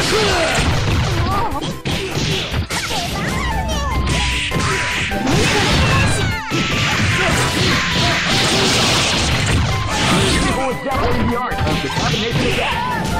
Definitely the art of the combination attack.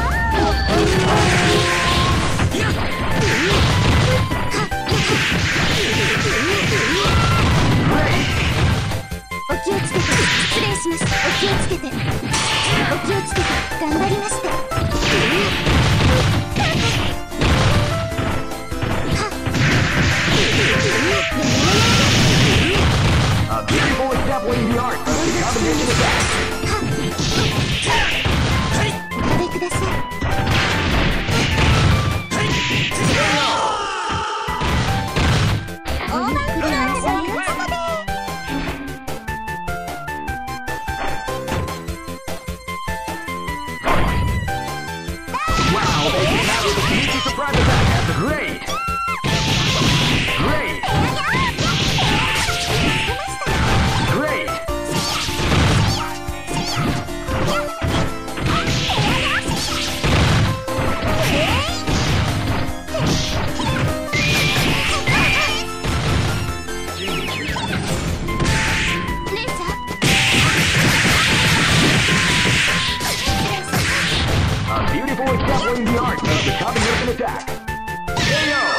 A beautiful assembly in the art of the combination attack. Wow, they came out with a sneaky surprise attack. That's great! Great! Great! A beautiful example in the art of the combination attack. KO!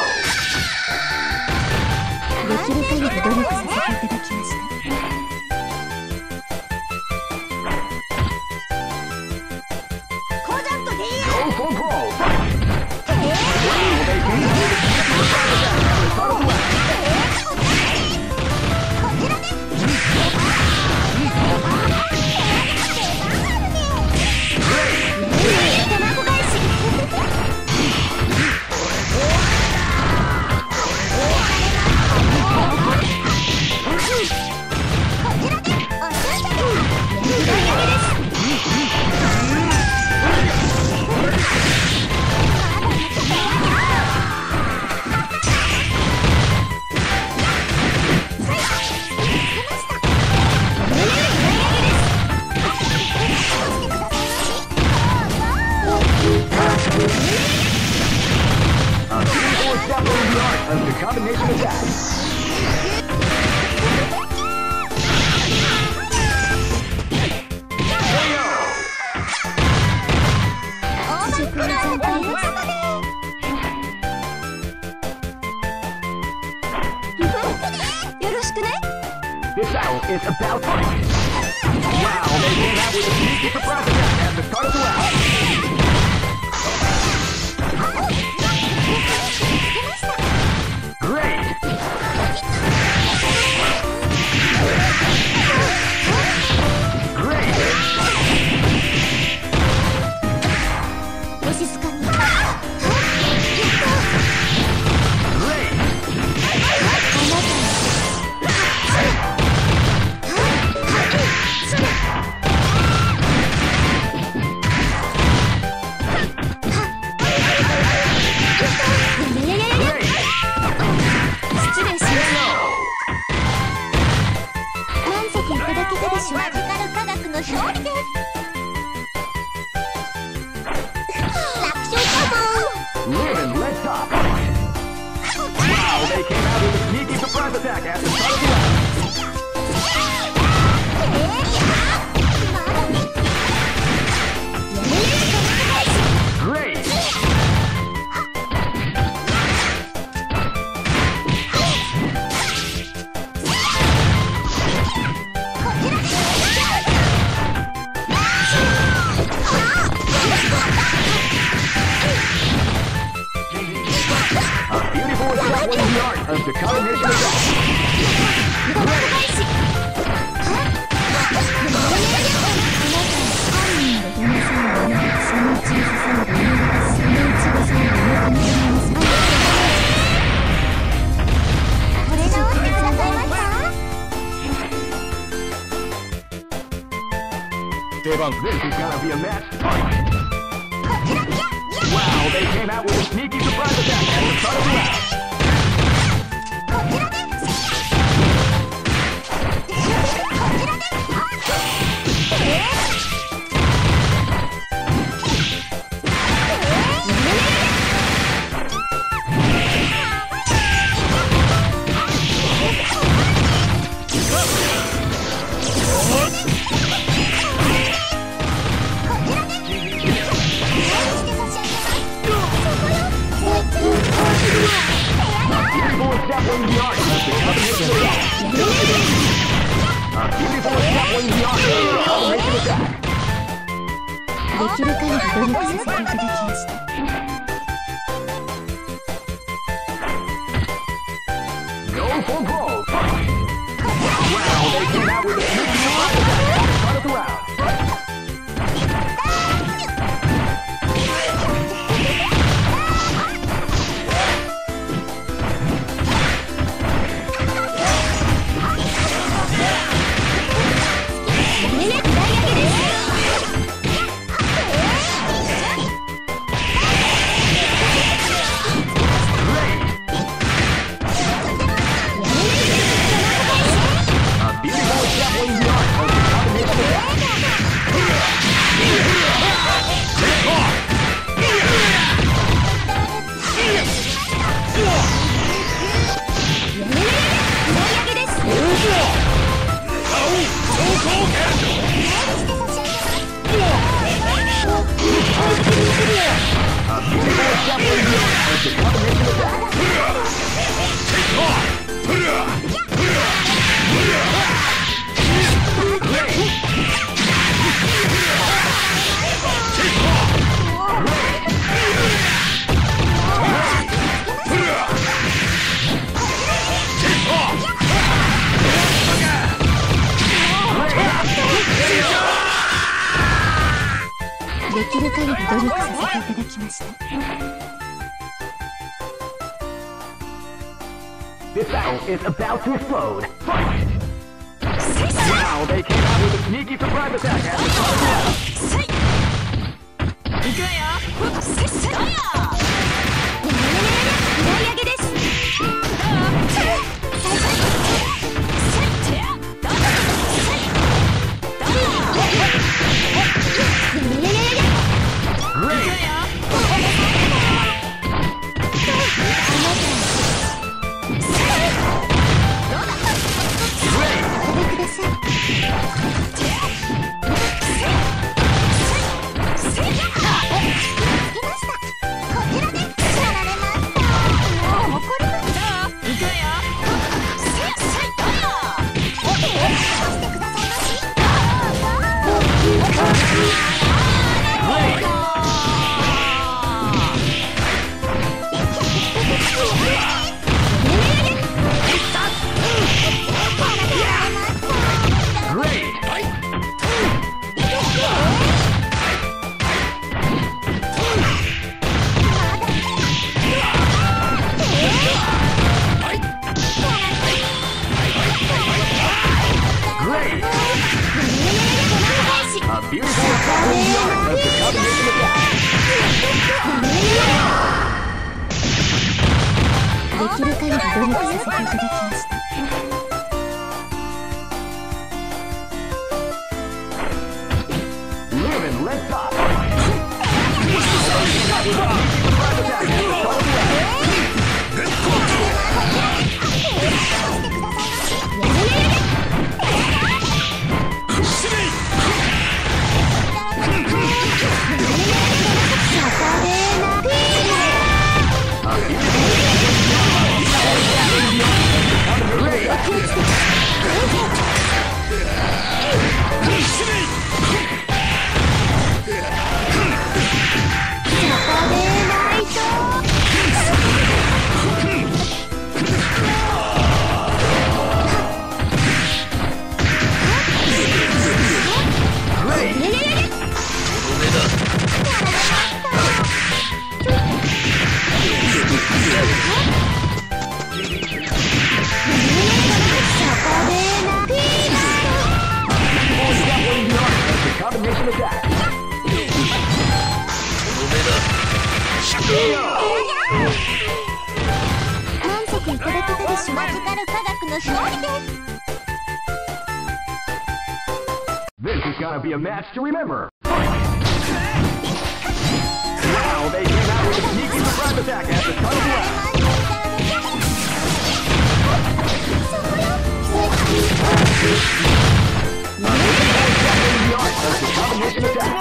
できる限り努力させていただきました。Go for gold! Of the combination attack. This battle is about fight. Wow, they came out with a sneaky surprise attack at the start of the round. Great! Great! Mugen, let's top. Wow, they came out with a sneaky surprise attack at the start of the round. Great! A beautiful example in the art of the combination attack. This is gonna be a match fight. Wow, they came out with a sneaky surprise attack at the start of the round. beautiful grappling beyond the combination attack. できる限り努力させていただきました。 Go for gold! Wow, they came out with a sneaky surprise attack at the start of the round. This battle is about to explode. Fight! Wow, they came out with a sneaky surprise attack at the start of the round. This is gonna be a match to remember. Wow, they came out with a sneaky surprise attack at the start of the round. The combination attack.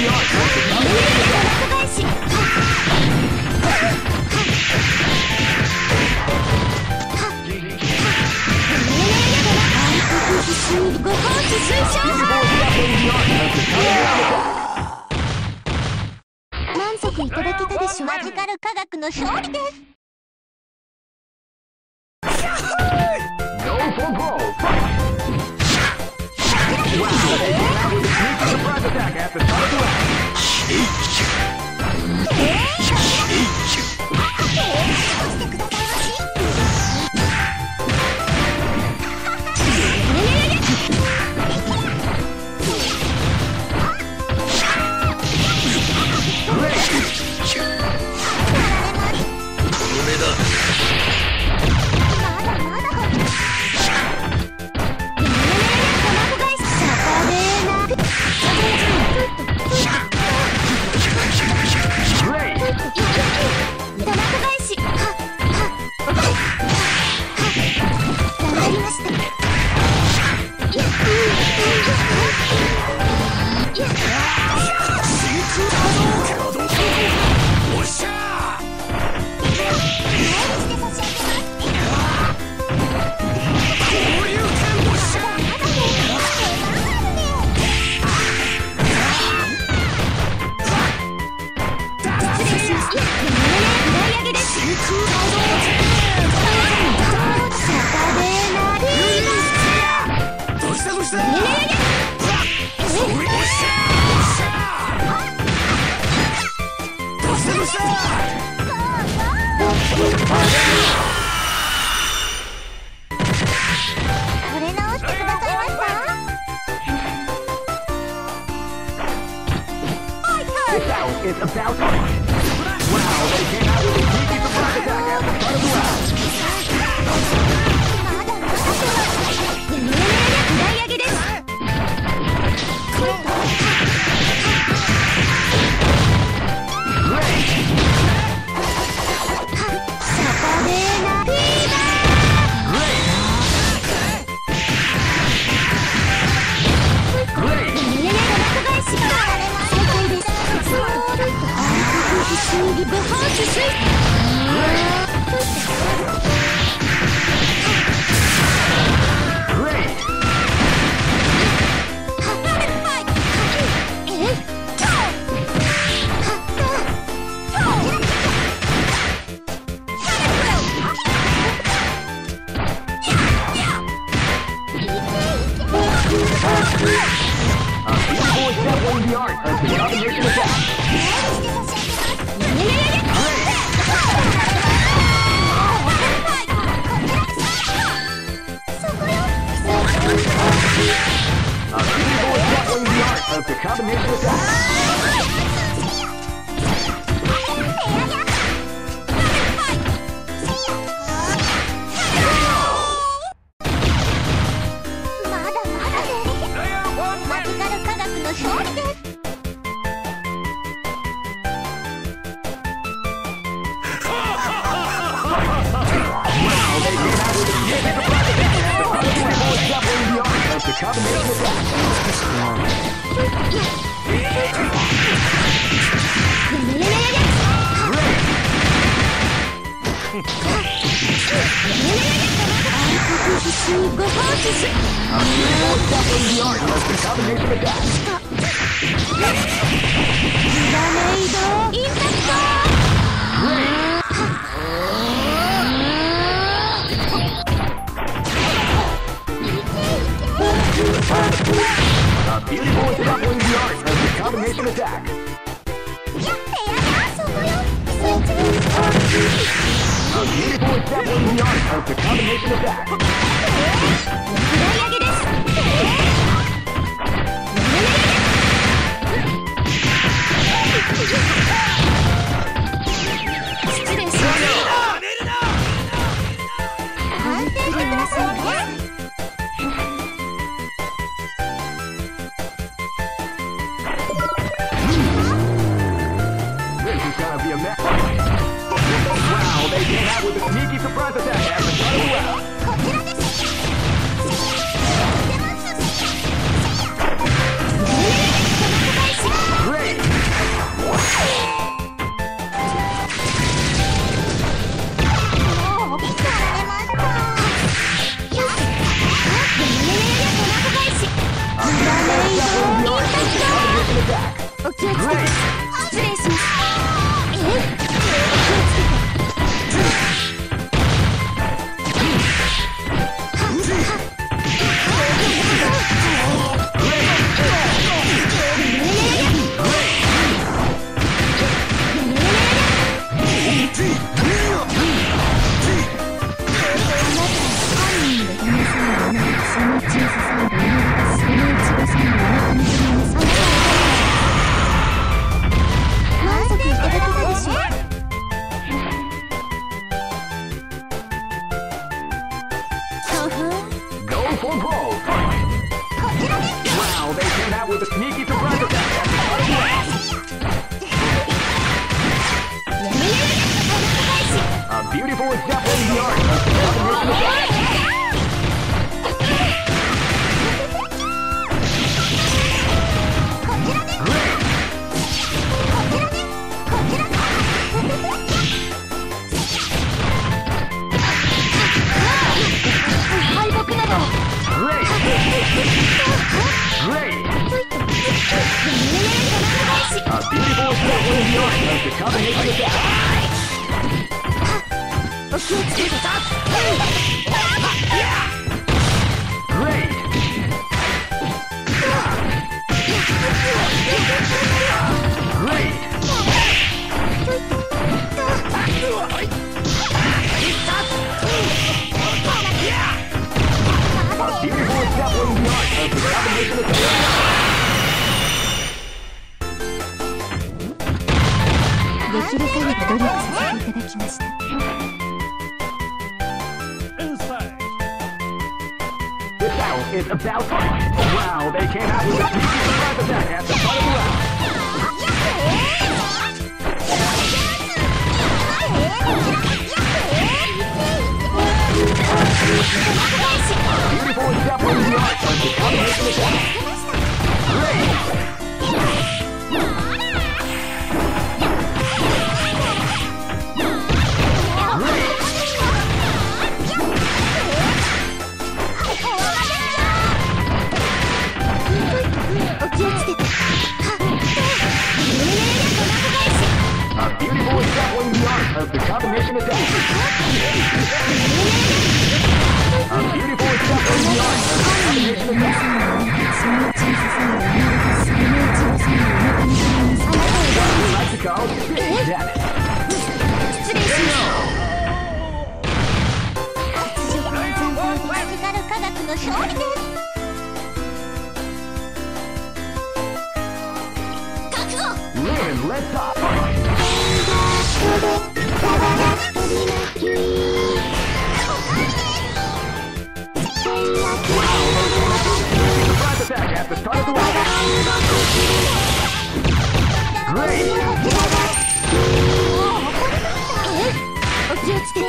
the art of the combination attack. 満足いただけたでしょう。 マジカル科学の勝利です。 Go for gold! Wow, they came out with a sneaky surprise attack at the start of the round. Great! combination attack. Great. Great. A beautiful example in the art of the combination attack. できる限り努力させていただきました。 This battle is about fight. Wow, they came out with a sneaky surprise attack at the start of the round. Beautiful example in the art of the combination attack. Great. A beautiful example in the art of the combination attack. A beautiful example in the art of the combination attack. What we like to call big damage. KO. マジカル科学の勝利です。覚悟。 Win, let's go. Surprise attack at the start of the round. Great. お気をつけて。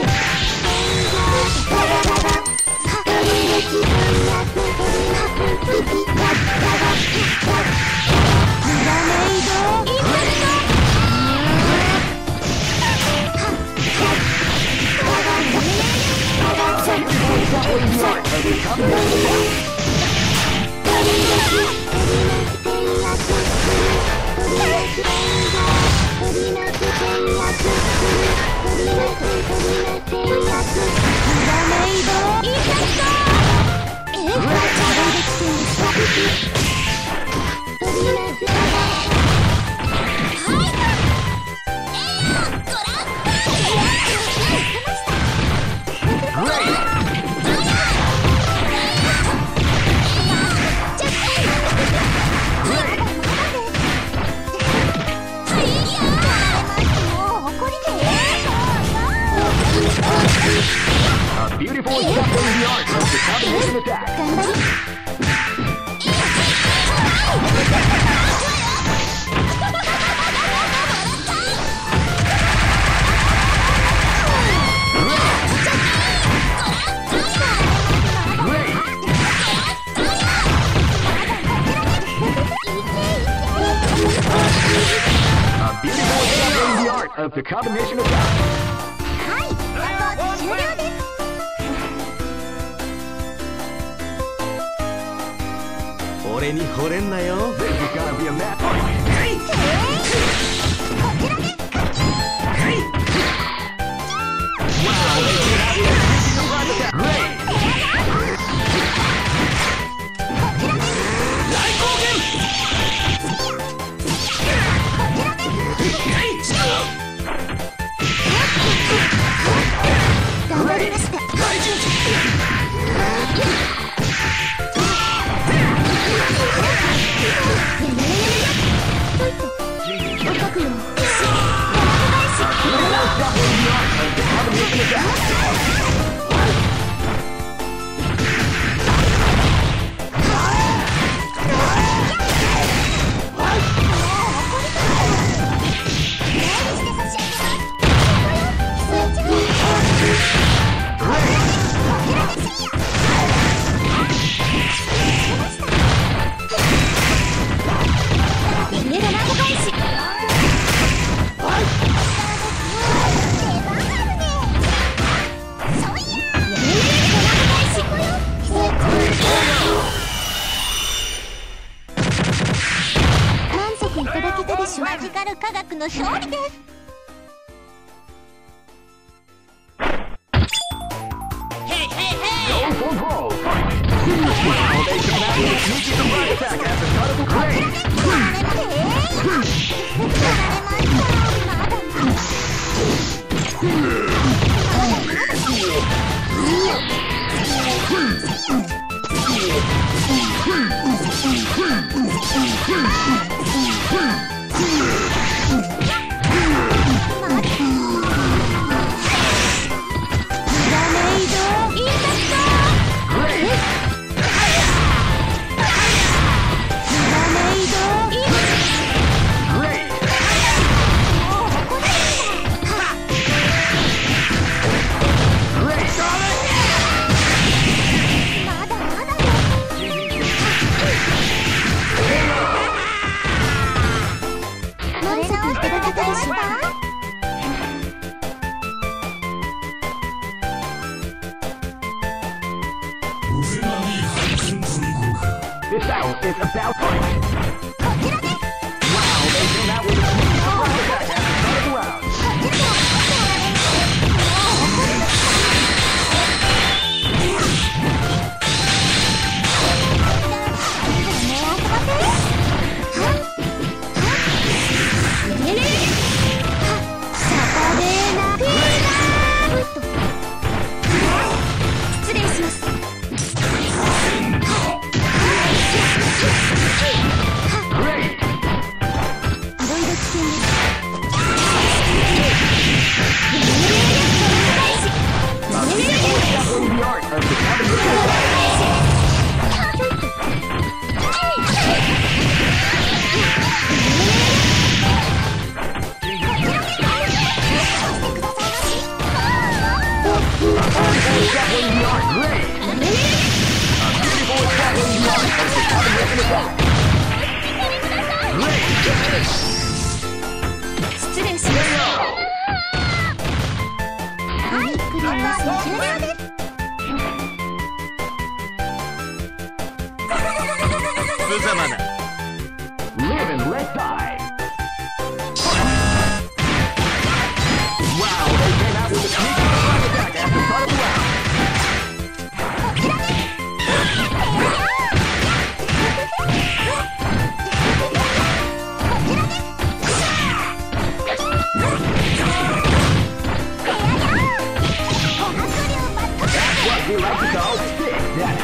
A beautiful example in the art of the combination attack. Great. A beautiful example in the art of the combination attack. はい、あと終了です。 俺に惚れんなよ。 This is gonna be a match. 頑張りました。 マジカル科学の勝利です。 Go for broke. Wow, they came out with a sneaky surprise attack at the start of the grade. This battle is about time. Wow, they came out with a sneaky surprise attack at the start of the round. Live and let die. Wow, they came out with a sneaky surprise attack at the start of the round. That's what we like to call stick that.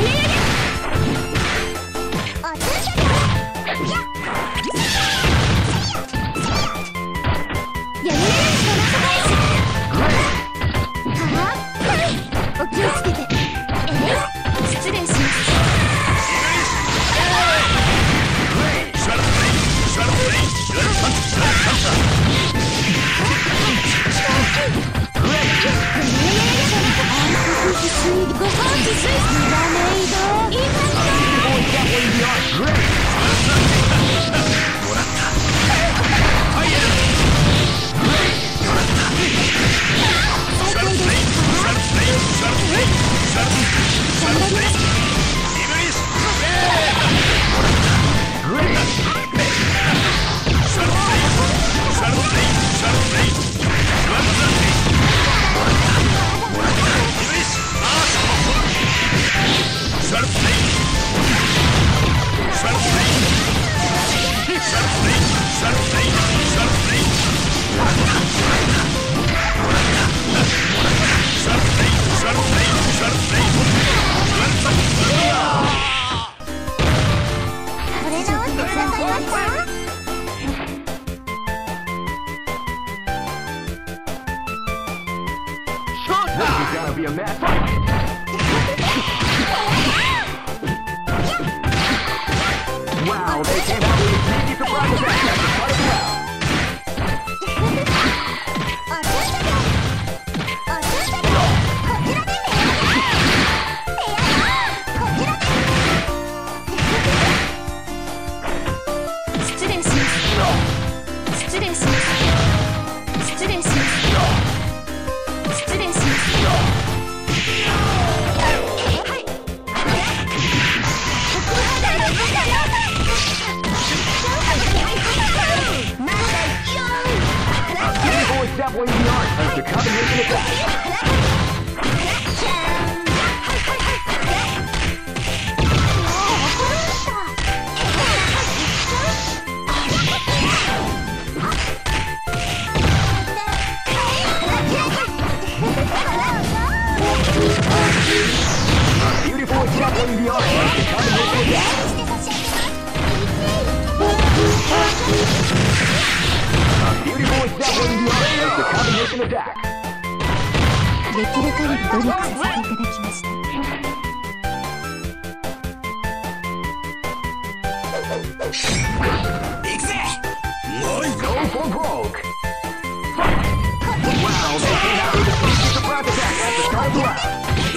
Gonna be a mess. Wow, they came out with a sneaky surprise attack at the start of the round. Step way beyond as the combination attack. example in the art of the combination attack. A beautiful example in the art of the combination attack. できる限り努力させていただきました。 行くぜ。もう Go for broke. Wow, they came out with a sneaky surprise attack at the start of the round.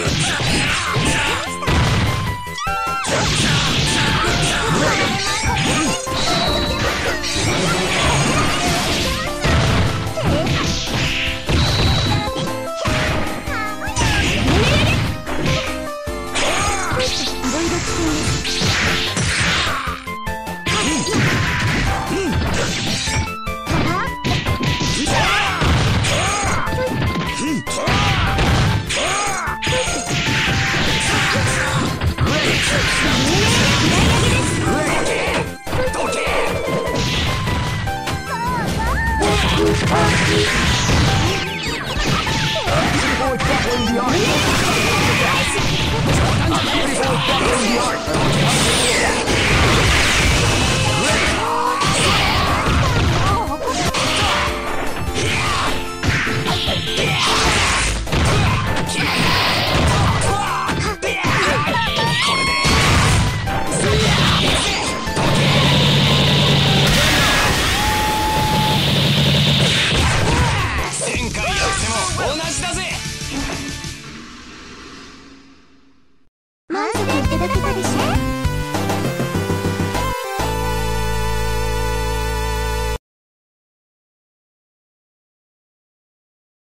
Beautiful example in the art. A beautiful example in the art.